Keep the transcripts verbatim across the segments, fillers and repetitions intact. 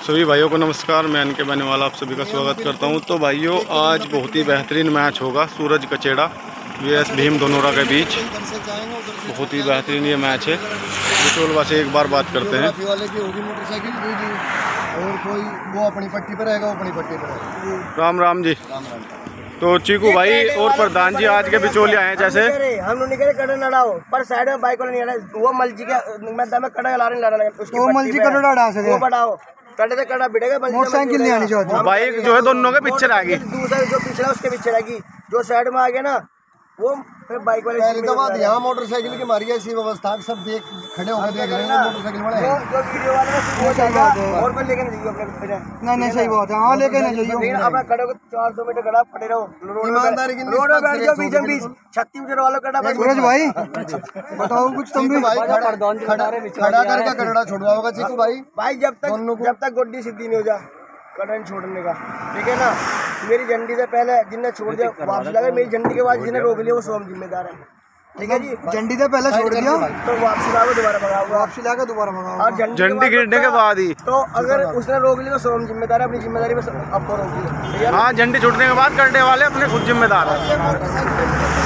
सभी भाइयों को नमस्कार। मैं इनके बने वाला आप सभी का स्वागत करता हूं। तो भाइयों आज बहुत ही बेहतरीन मैच होगा सूरज कचेड़ा वीएस भीम धनोरा के बीच। बहुत ही बेहतरीन ये मैच है। बिचौल से एक बार बात करते हैं। वाले की होगी मोटरसाइकिल और कोई वो अपनी पट्टी पर रहेगा, वो अपनी पट्टी पर रहेगा। राम राम जी। राम राम। तो चीकू भाई और प्रधान जी आज के बिचौले आए हैं। जैसे हम लोग निकले कड़े लड़ाओ पर साइड में बाइक वाला नहीं आ रहा, वो मलजी के मैं दमे कड़ा ला रहे लड़ा उसकी वो मलजी कड़ा डाल सके वो बढ़ाओ कड़े से कड़ा बिड़ेगा। मोटरसाइकिल नहीं आनी चाहिए। बाइक जो है दोनों के पीछे रहेगी, दूसरा जो पिछला उसके पीछे रहेगी। जो साइड में आ गया ना वो फिर बाइक वाले पहले तो बात यहाँ मोटरसाइकिल की मारी ऐसी व्यवस्था सब देख खड़े होकर देख रहे हैं मोटरसाइकिल वाले। जो जो वीडियो वाले में वो जाएगा और कोई लेके नहीं जाइए अपने। नहीं नहीं सही बात है, हाँ लेके नहीं जाइए। लेकिन अपना खड़े को चार सौ मीटर खड़ा पड़े रहो। ईमानदारी की रोड में बैठ जाओ बीचम बीच छत्तीस मीटर वालों कड़ा। सूरज भाई बताओ कुछ तुम भी खड़ा करके कड़ा छुड़वाओगा चीकू भाई। भाई जब तक जब तक गोड्डी सीधी नहीं हो जा कड़न छोड़ने का, ठीक है ना। मेरी झंडी से पहले जिनने छोड़ दिया वापस लगा, मेरी झंडी के बाद जिन्हें रोक लिया वो स्वयं जिम्मेदार है, ठीक है जी। झंडी से पहले छोड़ दिया तो वापसी लाओ दोबारा भगाओ, वापसी लाकर दोबारा भगाओ। और झंडी गिरने के बाद ही तो अगर उसने रोक लिया तो स्वयं जिम्मेदार है, अपनी जिम्मेदारी में आपको रोक लिया। हाँ, झंडी छूटने के बाद करने वाले अपने खुद जिम्मेदार है।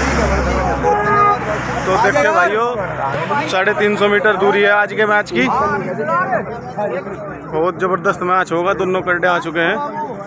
तो देखते भाइयों साढ़े तीन सौ मीटर दूरी है आज के मैच की। बहुत जबरदस्त मैच होगा, दोनों करडे आ चुके हैं।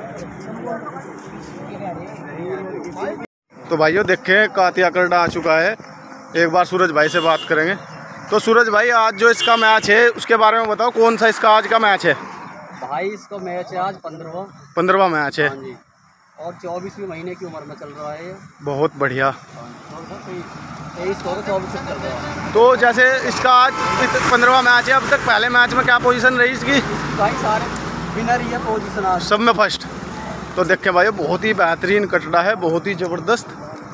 तो भाइयों देखें कातिया करडा आ चुका है। एक बार सूरज भाई से बात करेंगे। तो सूरज भाई आज जो इसका मैच है उसके बारे में बताओ, कौन सा इसका आज का मैच है? भाई इसका मैच है आज पंद्रहवां पंद्रहवां मैच है और चौबीसवीं महीने की उम्र में चल रहा है। बहुत बढ़िया। तेईस को चौबीस चल रहा है। तो जैसे इसका आज पंद्रहवां मैच है, अब तक पहले मैच में क्या पोजीशन रही इसकी? भाई सारे विनर ही है पोजीशन आज सब में फर्स्ट। तो देखे भाई बहुत ही बेहतरीन कटड़ा है, बहुत ही जबरदस्त।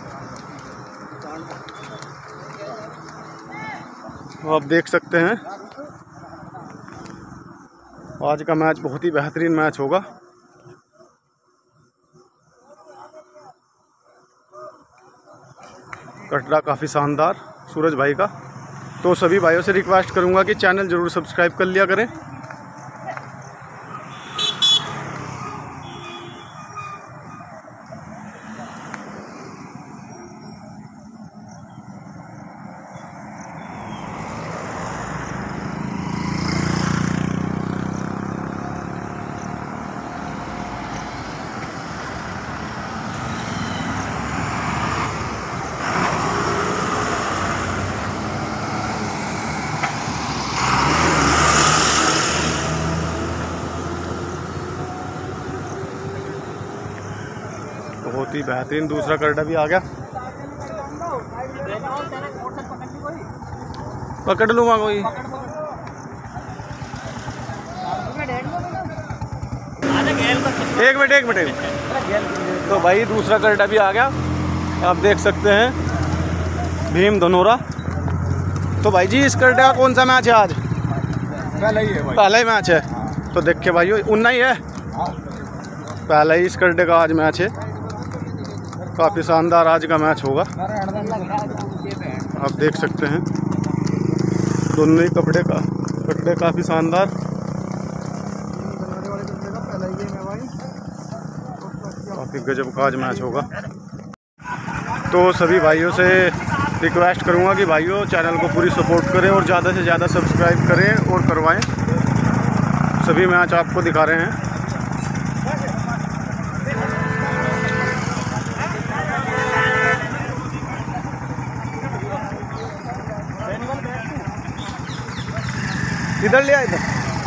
तो आप देख सकते हैं आज का मैच बहुत ही बेहतरीन मैच होगा। कटड़ा काफ़ी शानदार सूरज भाई का। तो सभी भाइयों से रिक्वेस्ट करूंगा कि चैनल ज़रूर सब्सक्राइब कर लिया करें। बहुत ही बेहतरीन दूसरा करडा भी आ गया। पकड़ लूँगा कोई। एक मिनट एक मिनट। तो भाई दूसरा करडा भी आ गया, आप देख सकते हैं भीम धनोरा। तो भाई जी इस करडे का कौन सा मैच है आज? पहला ही है भाई। पहला ही मैच है। तो देखिए भाई उन्ना ही है, पहला ही इस करडे का आज मैच है। काफ़ी शानदार आज का मैच होगा, आप देख सकते हैं दोनों ही कपड़े का कपड़े काफ़ी शानदार। काफ़ी गजब का आज मैच होगा। तो सभी भाइयों से रिक्वेस्ट करूंगा कि भाइयों चैनल को पूरी सपोर्ट करें और ज़्यादा से ज़्यादा सब्सक्राइब करें और करवाएं। सभी मैच आपको दिखा रहे हैं। इधर ले आए, इधर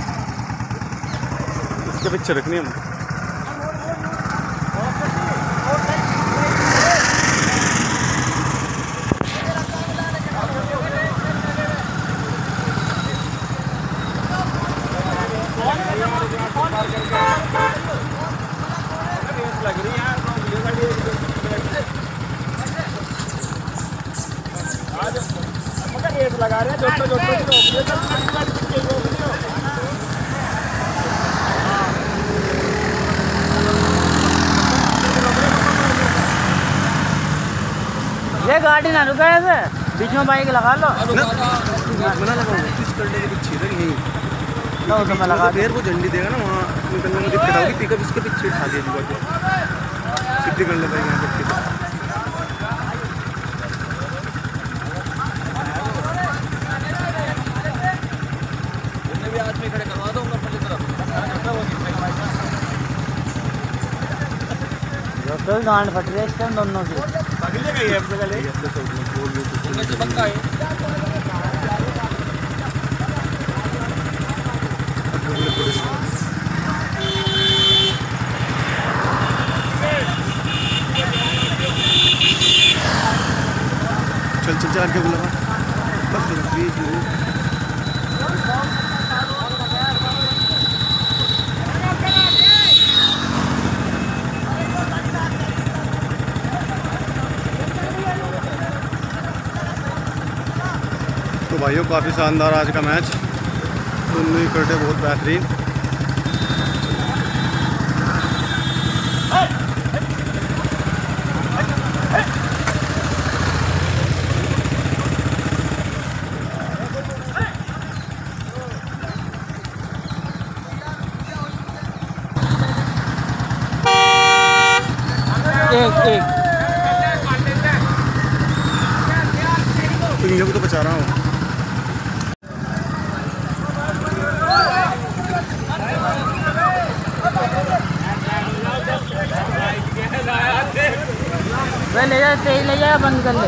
इसके पीछे रखनी है। लग रही है आज रेस लगा रहे हैं जो जो ये गाड़ी ना रुका है, बीच में बाइक लगा लो। बना लगा मैं लगा देर वो झंडी देगा ना वहाँ निकलने में दिक्कत होगी। पिकअप इसके पीछे उठा दिया जी सीधी करने पाएंगे यहाँ पर। खड़े करवा दो गांड फट रहे इस टाइम दोनों की पक्का है। चल चल चल आगे बुला तो भाइयों काफ़ी शानदार आज का मैच, दोनों ही करते बहुत बेहतरीन। एक एक तो को तो बचा रहा हूँ। वे ले जा तेज ले जा बंद कर ले।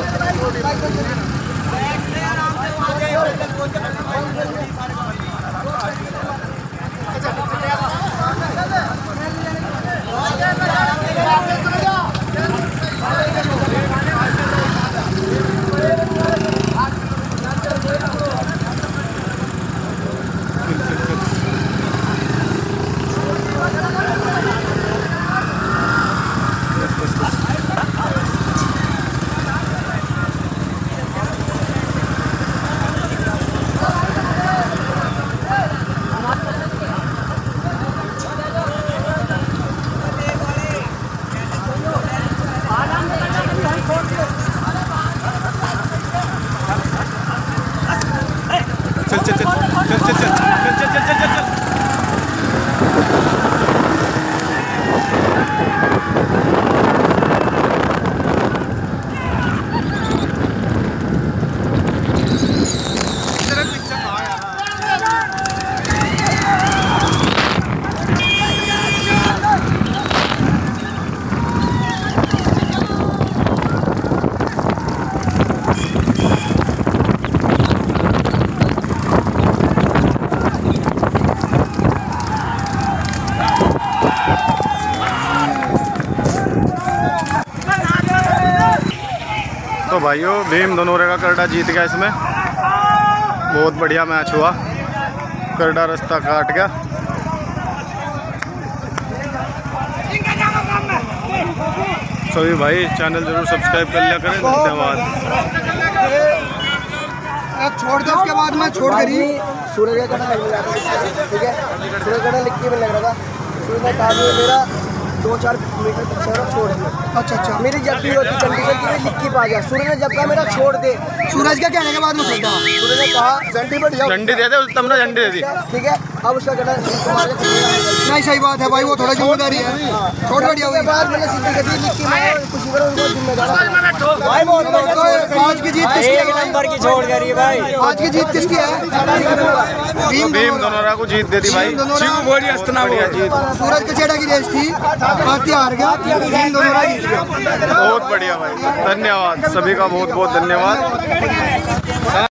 चल चल चल चल चल चल चल चल चल चल तो भाइयों भीम धनोरे का करडा जीत गया इसमें। बहुत बढ़िया मैच हुआ, करडा रास्ता काट गया। सभी भाई चैनल जरूर सब्सक्राइब कर लिया करें। धन्यवाद। छोड़ दो उसके बाद मैं छोड़ करी सूरज का कड़ा लगने लगा था, ठीक है। सूरज कड़ा लिख के लग रहा था, सूरज ने कहा मेरा दो चार मीटर पीछे छोड़ दिया। अच्छा अच्छा मेरी जब भी होती कंडीशन की लिख के पा गया। सूरज ने जब कहा मेरा छोड़ दे, सूरज के कहने के बाद मैं छोड़ा। सूरज ने कहा झंडी बढ़िया झंडी दे दे, तुमने झंडी दे दी, ठीक है। अब उसका कड़ा नहीं, सही बात है भाई, वो थोड़ा जिम्मेदारी है। छोड़ बढ़िया के बाद मैंने सीधी गति लिख के मैं कुछ करो उनको जिम्मेदार भाई। बहुत आज की जीत किसकी है? नंबर की छोड़ करी भाई। आज की जीत किसकी है? भीम भीम धनोरा को जीत दे दी भाई। बढ़िया जीत। सूरज कचेड़ा की रेस थी, हाथी हार गया, भीम धनोरा जीत गया। बहुत बढ़िया भाई, धन्यवाद सभी का, बहुत बहुत धन्यवाद।